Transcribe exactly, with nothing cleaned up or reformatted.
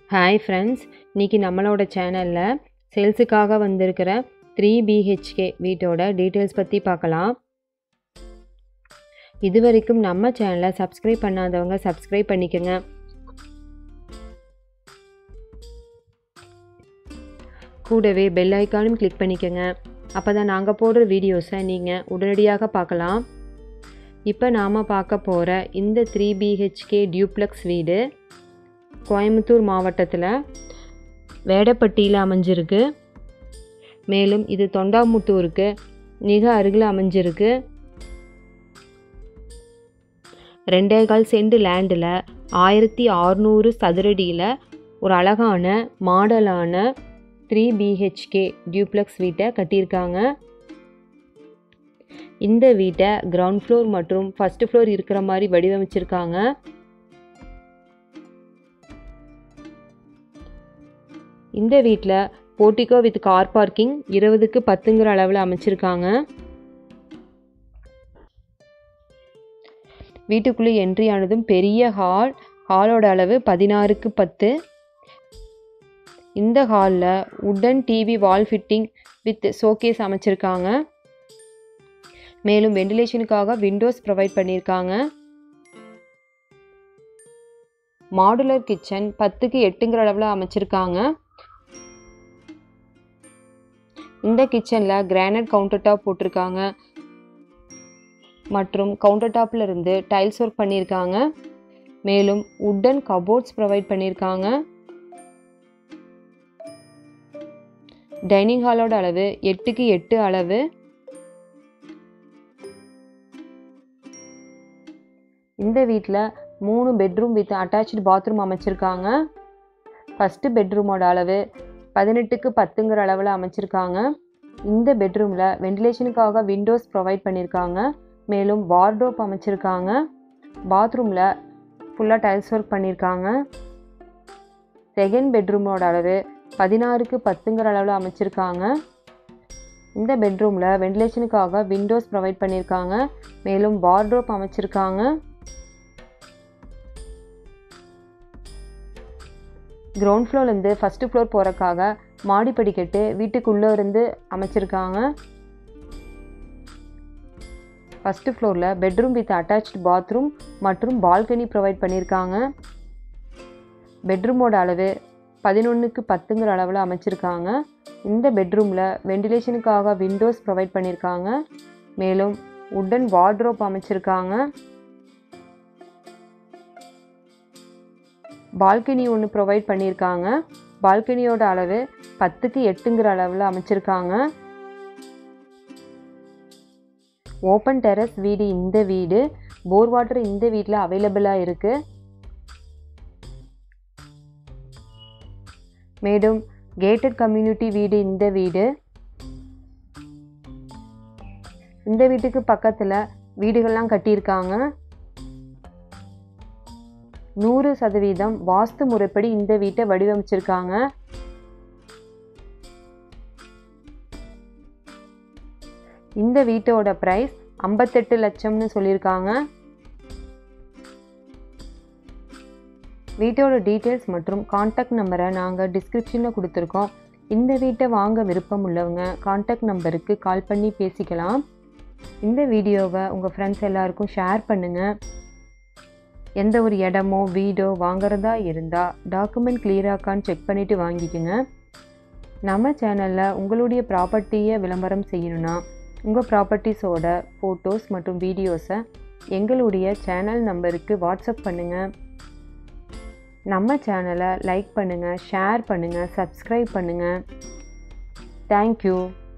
Hi friends, இன்னைக்கு நம்மளோட சேனல்ல சேல்ஸுக்காக வந்திருக்கிற three B H K வீட்டோட டீடைல்ஸ் பத்தி பார்க்கலாம். இதுவரைக்கும் நம்ம சேனலை சப்ஸ்கிரைப் பண்ணாதவங்க சப்ஸ்கிரைப் பண்ணிக்கங்க. கூடவே பெல் ஐகானும் கிளிக் பண்ணிக்கங்க. அப்பதான் நாங்க போடுற வீடியோஸை நீங்க உடனடியாக பார்க்கலாம். இப்போ நாம பார்க்க போற இந்த three B H K duplex வீடு கோயம்புத்தூர் மாவட்டத்தில் வேடப்பட்டியில் அமைஞ்சிருக்கு. மேலும் இது தொண்டாமுத்தூருக்கு மிக அருகில் அமைஞ்சிருக்கு. ரெண்டே கால் சென்ட் லேண்டில் ஆயிரத்தி அறுநூறு சதுரடியில் ஒரு அழகான மாடலான த்ரீ பிஹெச்கே டியூப்ளெக்ஸ் வீட்டை கட்டியிருக்காங்க. இந்த வீட்டை கிரவுண்ட் ஃப்ளோர் மற்றும் ஃபர்ஸ்ட் ஃப்ளோர் இருக்கிற மாதிரி வடிவமைச்சிருக்காங்க. இந்த வீட்டில் போர்டிகோ வித் கார் பார்க்கிங் இருபதுக்கு பத்துங்கிற அளவில் அமைச்சிருக்காங்க. வீட்டுக்குள்ளே என்ட்ரி ஆனதும் பெரிய ஹால். ஹாலோட அளவு பதினாறுக்கு பத்து. இந்த ஹாலில் wooden TV wall fitting with showcase அமைச்சிருக்காங்க. மேலும் வெண்டிலேஷனுக்காக விண்டோஸ் ப்ரொவைட் பண்ணியிருக்காங்க. மாடுலர் கிச்சன் பத்துக்கு எட்டுங்கிற அளவில் அமைச்சிருக்காங்க. இந்த கிச்சனில் கிரானைட் கவுண்டர் டாப் போட்டிருக்காங்க மற்றும் கவுண்டர் டாப்பில் இருந்து டைல்ஸ் ஒர்க் பண்ணியிருக்காங்க. மேலும் உட்டன் கபோர்ட்ஸ் ப்ரொவைட் பண்ணியிருக்காங்க. டைனிங் ஹாலோட அளவு எட்டுக்கு எட்டு அளவு. இந்த வீட்டில் மூணு பெட்ரூம் வித் அட்டாச்சு பாத்ரூம் அமைச்சிருக்காங்க. ஃபஸ்ட்டு பெட்ரூமோட அளவு பதினெட்டுக்கு பத்துங்கிற அளவில் அமைச்சிருக்காங்க. இந்த பெட்ரூமில் வெண்டிலேஷனுக்காக விண்டோஸ் ப்ரொவைட் பண்ணியிருக்காங்க. மேலும் வார்ட்ரோப் அமைச்சிருக்காங்க. பாத்ரூமில் ஃபுல்லாக டைல்ஸ் ஒர்க் பண்ணியிருக்காங்க. செகண்ட் பெட்ரூமோட அளவு பதினாறுக்கு பத்துங்கிற அளவில் அமைச்சிருக்காங்க. இந்த பெட்ரூமில் வெண்டிலேஷனுக்காக விண்டோஸ் ப்ரொவைட் பண்ணியிருக்காங்க. மேலும் வார்ட்ரோப் அமைச்சிருக்காங்க. கிரவுண்ட் ஃப்ளோர்லேருந்து ஃபஸ்ட்டு ஃப்ளோர் போகிறக்காக மாடி படிக்கட்டு வீட்டுக்குள்ளே இருந்து அமைச்சிருக்காங்க. ஃபஸ்ட்டு ஃப்ளோரில் பெட்ரூம் வித் அட்டாச்சு பாத்ரூம் மற்றும் பால்கனி ப்ரொவைட் பண்ணியிருக்காங்க. பெட்ரூமோட அளவு பதினொன்றுக்கு பத்துங்கிற அளவில் அமைச்சிருக்காங்க. இந்த பெட்ரூமில் வெண்டிலேஷனுக்காக விண்டோஸ் ப்ரொவைட் பண்ணியிருக்காங்க. மேலும் உட்டன் வார்ட்ரோப் அமைச்சிருக்காங்க. பால்கனி ஒன்று ப்ரொவைட் பண்ணியிருக்காங்க. பால்கனியோட அளவு பத்துக்கு எட்டுங்கிற அளவில் அமைச்சிருக்காங்க. ஓப்பன் டெரஸ் வீடு இந்த வீடு. போர் வாட்டர் இந்த வீட்டில் அவைலபிளாக இருக்குது. மேலும் கேட்டட் கம்யூனிட்டி வீடு இந்த வீடு. இந்த வீட்டுக்கு பக்கத்தில் வீடுகள்லாம் கட்டியிருக்காங்க. நூறு சதவீதம் வாஸ்து முறைப்படி இந்த வீட்டை வடிவமைச்சிருக்காங்க. இந்த வீட்டோட பிரைஸ் ஐம்பத்தெட்டு லட்சம்னு சொல்லியிருக்காங்க. வீட்டோட டீட்டெயில்ஸ் மற்றும் கான்டாக்ட் நம்பரை நாங்கள் டிஸ்கிரிப்ஷனில் கொடுத்துருக்கோம். இந்த வீட்டை வாங்க விருப்பம் உள்ளவங்க கான்டாக்ட் நம்பருக்கு கால் பண்ணி பேசிக்கலாம். இந்த வீடியோவை உங்கள் ஃப்ரெண்ட்ஸ் எல்லாருக்கும் ஷேர் பண்ணுங்கள். எந்த ஒரு இடமோ வீடோ வாங்குறதா இருந்தால் டாக்குமெண்ட் கிளியராக்கான்னு செக் பண்ணிவிட்டு வாங்கிக்கோங்க. நம்ம சேனலில் உங்களுடைய ப்ராப்பர்ட்டியை விளம்பரம் செய்யணுன்னா உங்கள் ப்ராப்பர்ட்டிஸோட ஃபோட்டோஸ் மற்றும் வீடியோஸை எங்களுடைய சேனல் நம்பருக்கு வாட்ஸ்அப் பண்ணுங்கள். நம்ம சேனலை லைக் பண்ணுங்கள், ஷேர் பண்ணுங்கள், சப்ஸ்கிரைப் பண்ணுங்கள். தேங்க்யூ.